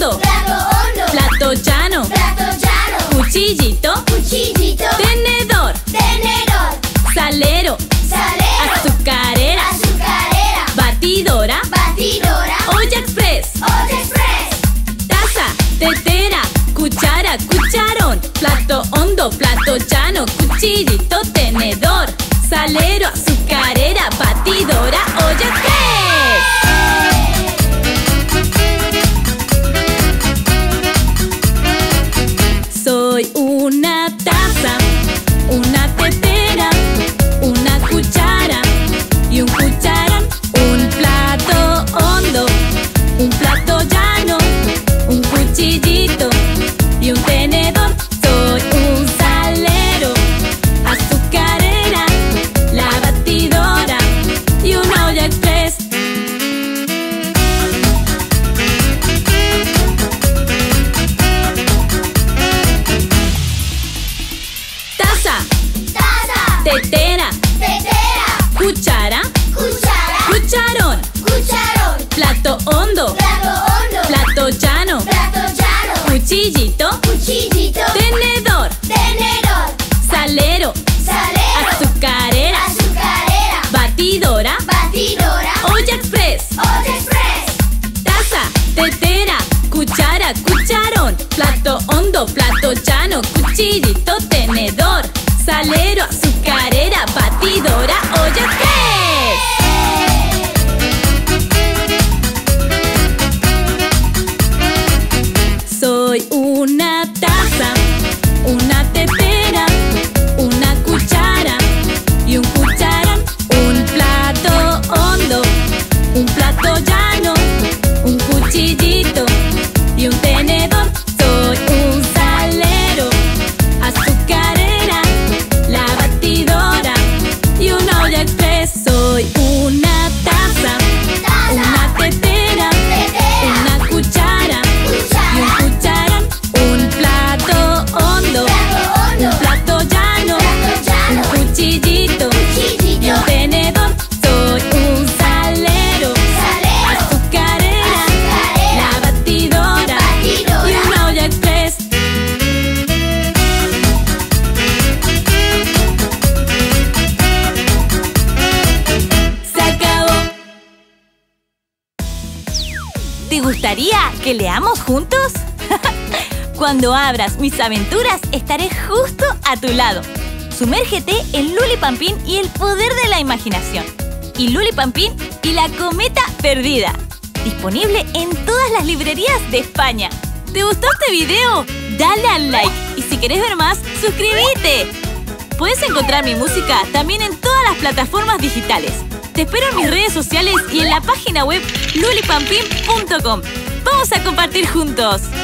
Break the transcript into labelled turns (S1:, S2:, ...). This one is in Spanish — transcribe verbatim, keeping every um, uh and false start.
S1: hondo.
S2: Plato hondo.
S1: Plato llano.
S2: Plato llano.
S1: Cuchillito.
S2: Cuchillito.
S1: Tenedor.
S2: Tenedor.
S1: Salero.
S2: Salero.
S1: Azucarera.
S2: Azucarera.
S1: Batidora.
S2: Batidora.
S1: Olla express.
S2: Olla express.
S1: Taza. Tetera. Cuchara. Cucharón. Plato hondo. Plato llano. Cuchillito. Tenedor. Salero. Azucarera. Batidora. Olla express. Soy una taza, una tetera, una cuchara y un cucharón. Un plato hondo, un plato llano, un cuchillito y un tenedor. Soy un salero, azucarera, la batidora y una olla express. Taza,
S2: Taza.
S1: tetera,
S2: Tetera.
S1: cuchara,
S2: Cuchara.
S1: cucharón.
S2: Cucharón.
S1: Plato hondo,
S2: Plato hondo.
S1: plato llano,
S2: Plato llano.
S1: cuchillito,
S2: Cuchillito.
S1: tenedor,
S2: Tenedor.
S1: salero,
S2: Salero.
S1: azucarera,
S2: Azucarera.
S1: batidora,
S2: Batidora.
S1: olla express.
S2: Olla express.
S1: Taza, tetera, cuchara, cucharón. Plato hondo, plato llano, cuchillito, tenedor, salero, azucarera, batidora, olla express. Soy una taza, una tetera, una cuchara y un cucharón. Un plato hondo, un plato llano, un cuchillito y un tenedor. Soy un salero, azucarera, la batidora y una olla express. Soy una taza, una tetera, una cuchara y un cucharón. Un plato hondo, un plato llano, un cuchillito y un tenedor. Soy un salero, azucarera, la batidora y una olla express. Se acabó. ¿Te gustaría que leamos juntos? Cuando abras mis aventuras, estaré justo a tu lado. Sumérgete en Luli Pampín y el poder de la imaginación. Y Luli Pampín y la cometa perdida. Disponible en todas las librerías de España. ¿Te gustó este video? Dale al like. Y si querés ver más, suscríbete. Puedes encontrar mi música también en todas las plataformas digitales. Te espero en mis redes sociales y en la página web luli pampín punto com. ¡Vamos a compartir juntos!